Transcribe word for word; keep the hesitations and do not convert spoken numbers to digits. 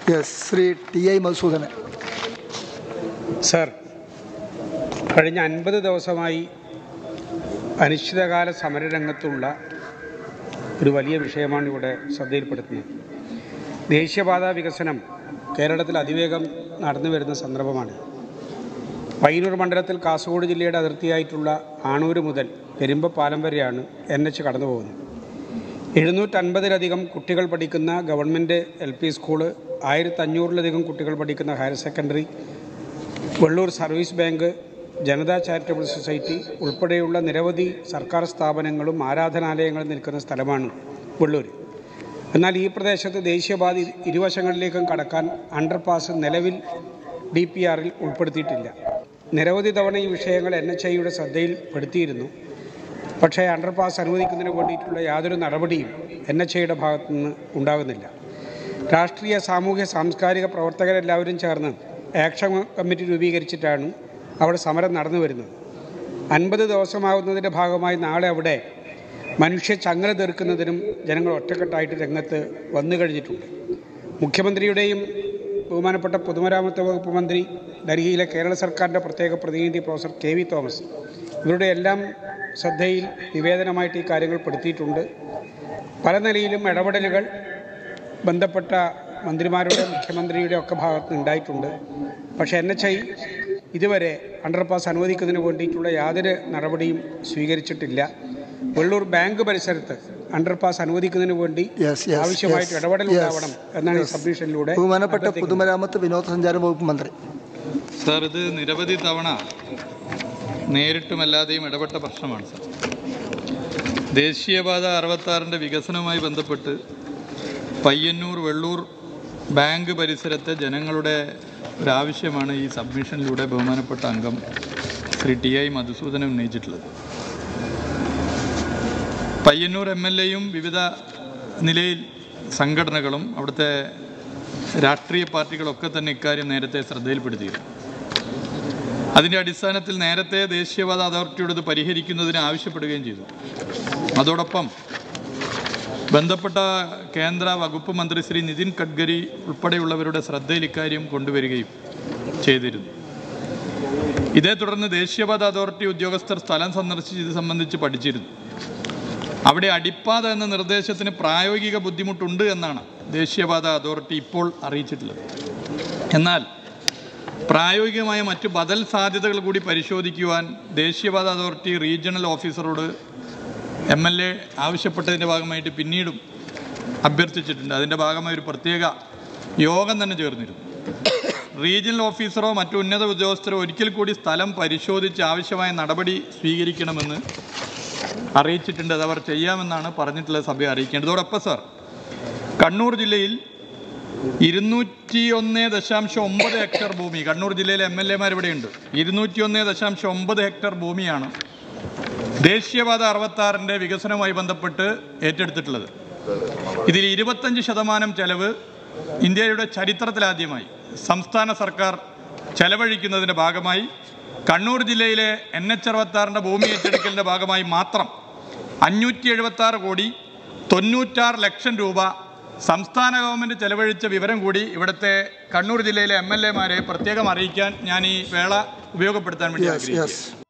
Yes, Shri T I Madhusoodanan. Sir, കഴിഞ്ഞ അൻപത് ദിവസമായി അനിശ്ചിതകാല സമരരംഗത്തുള്ള ഒരു വലിയ വിഷയമാണ് ഇവിടെ ശ്രദ്ധയിൽപ്പെടുത്തുന്നത്. ദേശീയപാത വികസനം കേരളത്തിൽ അതിവേഗം നടന്നു വരുന്ന സന്ദർഭമാണ്. പയ്യന്നൂർ മണ്ഡലത്തിൽ കാസർഗോഡ് ജില്ലയുടെ അതിർത്തിയായിട്ടുള്ള ആണൂർ മുതൽ പെരുമ്പപ്പാലം വരെയാണ് എൻ എച്ച് കടന്നു പോകുന്നത്. എഴുന്നൂറ്റൻപതിലധികം കുട്ടികൾ പഠിക്കുന്ന ഗവൺമെൻറ് എൽ പി സ്കൂള്, ആയിരത്തഞ്ഞൂറിലധികം കുട്ടികൾ പഠിക്കുന്ന higher secondary, Vellur service bank, Janata charitable society ഉൾപ്പെടെയുള്ള നിരവധി സർക്കാർ സ്ഥാപനങ്ങളും ആരാധനാലയങ്ങളും നിൽക്കുന്ന സ്ഥലമാണ് വെള്ളൂർ. എന്നാൽ ഈ പ്രദേശത്ത് ദേശീയപാത ഇരുവശങ്ങളിലേക്കും കടക്കാൻ അണ്ടർപാസ് നിലവിൽ ഡി പി ആറിൽ ഉൾപ്പെടുത്തിയിട്ടില്ല. നിരവധി തവണ ഈ വിഷയങ്ങൾ എൻ എച്ച് ഐയുടെ ശ്രദ്ധയിൽപ്പെടുത്തിയിരുന്നു. പക്ഷേ അണ്ടർപാസ് അനുവദിക്കുന്നതിന് വേണ്ടിയിട്ടുള്ള യാതൊരു നടപടിയും എൻ എച്ച് ഐയുടെ ഭാഗത്തു നിന്ന് ഉണ്ടാകുന്നില്ല. രാഷ്ട്രീയ, സാമൂഹ്യ, സാംസ്കാരിക പ്രവർത്തകരെല്ലാവരും ചേർന്ന് ആക്ഷൻ കമ്മിറ്റി രൂപീകരിച്ചിട്ടാണ് അവിടെ സമരം നടന്നു വരുന്നത്. അൻപത് ദിവസമാകുന്നതിൻ്റെ ഭാഗമായി നാളെ അവിടെ മനുഷ്യ ചങ്ങല തീർക്കുന്നതിനും ജനങ്ങൾ ഒറ്റക്കെട്ടായിട്ട് രംഗത്ത് വന്നു കഴിഞ്ഞിട്ടുണ്ട്. മുഖ്യമന്ത്രിയുടെയും ബഹുമാനപ്പെട്ട പൊതുമരാമത്ത് വകുപ്പ് മന്ത്രി, ഡൽഹിയിലെ കേരള സർക്കാരിൻ്റെ പ്രത്യേക പ്രതിനിധി പ്രൊഫസർ കെ വി തോമസ്, ഇവരുടെ എല്ലാം ശ്രദ്ധയിൽ നിവേദനമായിട്ട് ഈ കാര്യങ്ങൾ പെടുത്തിയിട്ടുണ്ട്. പല നിലയിലും ഇടപെടലുകൾ ബന്ധപ്പെട്ട മന്ത്രിമാരുടെ, മുഖ്യമന്ത്രിയുടെ ഒക്കെ ഭാഗത്ത് ഉണ്ടായിട്ടുണ്ട്. പക്ഷേ എൻ എച്ച് ഐ ഇതുവരെ അണ്ടർപാസ് അനുവദിക്കുന്നതിന് വേണ്ടിയിട്ടുള്ള യാതൊരു നടപടിയും സ്വീകരിച്ചിട്ടില്ല. വെള്ളൂർ ബാങ്ക് പരിസരത്ത് അണ്ടർപാസ് അനുവദിക്കുന്നതിന് വേണ്ടി ആവശ്യമായിട്ട് ഇടപെടൽ ഉണ്ടാവണം എന്നാണ് ഈ സബ്മിഷനിലൂടെ ബഹുമാനപ്പെട്ട പൊതുമരാമത്ത് വിനോദസഞ്ചാര വകുപ്പ് മന്ത്രി. സാർ, ഇത് നിരവധി തവണ നേരിട്ടുമല്ലാതെയും ഇടപെട്ട പ്രശ്നമാണ് സാർ. ദേശീയപാത അറുപത്താറിൻ്റെ വികസനവുമായി ബന്ധപ്പെട്ട് പയ്യന്നൂർ വെള്ളൂർ ബാങ്ക് പരിസരത്തെ ജനങ്ങളുടെ ഒരാവശ്യമാണ് ഈ സബ്മിഷനിലൂടെ ബഹുമാനപ്പെട്ട അംഗം ശ്രീ ടി ഐ മധുസൂദനൻ ഉന്നയിച്ചിട്ടുള്ളത്. പയ്യന്നൂർ എം എൽ എയും വിവിധ നിലയിൽ സംഘടനകളും അവിടുത്തെ രാഷ്ട്രീയ പാർട്ടികളൊക്കെ തന്നെ ഇക്കാര്യം നേരത്തെ ശ്രദ്ധയിൽപ്പെടുത്തിയിരുന്നു. അതിൻ്റെ അടിസ്ഥാനത്തിൽ നേരത്തെ ദേശീയപാത അതോറിറ്റിയോട് ഇത് പരിഹരിക്കുന്നതിന് ആവശ്യപ്പെടുകയും ചെയ്തു. അതോടൊപ്പം ബന്ധപ്പെട്ട കേന്ദ്ര വകുപ്പ് മന്ത്രി ശ്രീ നിതിൻ ഗഡ്കരി ഉൾപ്പെടെയുള്ളവരുടെ ശ്രദ്ധയിൽ ഇക്കാര്യം കൊണ്ടുവരികയും ചെയ്തിരുന്നു. ഇതേ തുടർന്ന് ദേശീയപാത അതോറിറ്റി ഉദ്യോഗസ്ഥർ സ്ഥലം സന്ദർശിച്ച് ഇത് സംബന്ധിച്ച് പഠിച്ചിരുന്നു. അവിടെ അടിപ്പാത എന്ന നിർദ്ദേശത്തിന് പ്രായോഗിക ബുദ്ധിമുട്ടുണ്ട് എന്നാണ് ദേശീയപാത അതോറിറ്റി ഇപ്പോൾ അറിയിച്ചിട്ടുള്ളത്. എന്നാൽ പ്രായോഗികമായ മറ്റു ബദൽ സാധ്യതകൾ കൂടി പരിശോധിക്കുവാൻ ദേശീയപാത അതോറിറ്റി റീജിയണൽ ഓഫീസറോട് എം എൽ എ ആവശ്യപ്പെട്ടതിൻ്റെ ഭാഗമായിട്ട് പിന്നീടും അഭ്യർത്ഥിച്ചിട്ടുണ്ട്. അതിൻ്റെ ഭാഗമായി ഒരു പ്രത്യേക യോഗം തന്നെ ചേർന്നിരുന്നു. റീജിയണൽ ഓഫീസറോ മറ്റു ഉന്നത ഉദ്യോഗസ്ഥരോ ഒരിക്കൽ കൂടി സ്ഥലം പരിശോധിച്ച് ആവശ്യമായ നടപടി സ്വീകരിക്കണമെന്ന് അറിയിച്ചിട്ടുണ്ട്. അതവർ ചെയ്യാമെന്നാണ് പറഞ്ഞിട്ടുള്ള സഭയെ അറിയിക്കേണ്ടത്. അതോടൊപ്പം സാർ, കണ്ണൂർ ജില്ലയിൽ ഇരുന്നൂറ്റി ഒന്ന് ദശാംശം ഒമ്പത് ഹെക്ടർ ഭൂമി, കണ്ണൂർ ജില്ലയിലെ എം എൽ എമാർ ഇവിടെയുണ്ട്, ഇരുന്നൂറ്റി ഒന്ന് ദശാംശം ഒമ്പത് ഹെക്ടർ ഭൂമിയാണ് ദേശീയപാത അറുപത്താറിൻ്റെ വികസനവുമായി ബന്ധപ്പെട്ട് ഏറ്റെടുത്തിട്ടുള്ളത്. ഇതിൽ ഇരുപത്തഞ്ച് ശതമാനം ചെലവ് ഇന്ത്യയുടെ ചരിത്രത്തിലാദ്യമായി സംസ്ഥാന സർക്കാർ ചെലവഴിക്കുന്നതിൻ്റെ ഭാഗമായി കണ്ണൂർ ജില്ലയിലെ എൻ എച്ച് അറുപത്താറിൻ്റെ ഭൂമി ഏറ്റെടുക്കലിൻ്റെ ഭാഗമായി മാത്രം അഞ്ഞൂറ്റി എഴുപത്തി ആറ് കോടി തൊണ്ണൂറ്റാറ് ലക്ഷം രൂപ സംസ്ഥാന ഗവൺമെൻറ് ചെലവഴിച്ച വിവരം കൂടി ഇവിടുത്തെ കണ്ണൂർ ജില്ലയിലെ എം എൽ എമാരെ പ്രത്യേകം അറിയിക്കാൻ ഞാൻ ഈ വേള ഉപയോഗപ്പെടുത്താൻ വേണ്ടി ആഗ്രഹിക്കുന്നു.